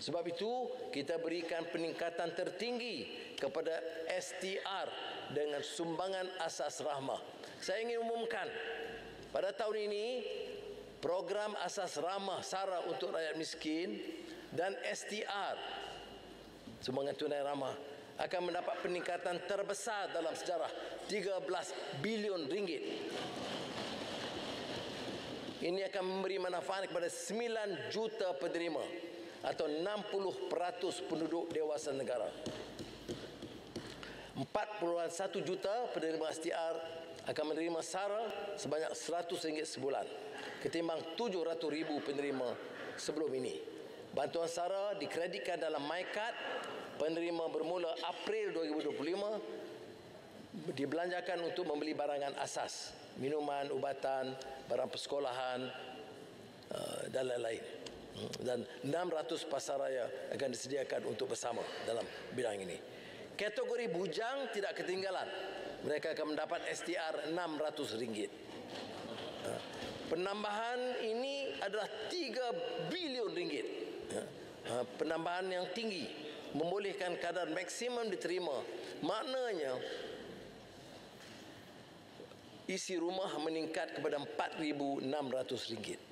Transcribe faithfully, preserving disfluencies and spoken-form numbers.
Sebab itu kita berikan peningkatan tertinggi kepada S T R dengan sumbangan asas rahmah. Saya ingin umumkan pada tahun ini program asas rahmah SARA untuk rakyat miskin dan S T R sumbangan tunai ramah akan mendapat peningkatan terbesar dalam sejarah, tiga belas bilion ringgit. Ini akan memberi manfaat kepada sembilan juta penerima atau enam puluh peratus penduduk dewasa negara. empat puluh satu juta penerima S T R akan menerima SARA sebanyak seratus ringgit sebulan ketimbang tujuh ratus ribu penerima sebelum ini. Bantuan SARA dikreditkan dalam MyKad. Penerima bermula April dua ribu dua puluh lima dibelanjakan untuk membeli barangan asas, minuman, ubatan, barang persekolahan dan lain-lain. Dan enam ratus pasaraya akan disediakan untuk bersama dalam bidang ini. Kategori bujang tidak ketinggalan. Mereka akan mendapat S T R enam ratus ringgit. Penambahan ini adalah tiga bilion ringgit. Penambahan yang tinggi membolehkan kadar maksimum diterima. Maknanya isi rumah meningkat kepada empat ribu enam ratus ringgit.